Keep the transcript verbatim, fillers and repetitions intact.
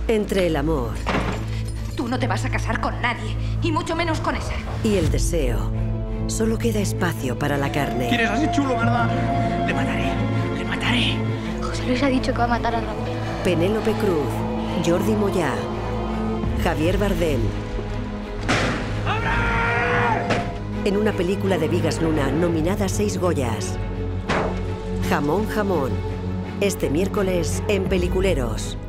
Entre el amor... Tú no te vas a casar con nadie, y mucho menos con esa. Y el deseo. Solo queda espacio para la carne. ¿Quieres así chulo, verdad? Le mataré, le mataré. José Luis ha dicho que va a matar a Raúl. Penélope Cruz, Jordi Moyà, Javier Bardem. ¡Abre! En una película de Vigas Luna nominada a seis Goyas. Jamón, jamón. Este miércoles en Peliculeros.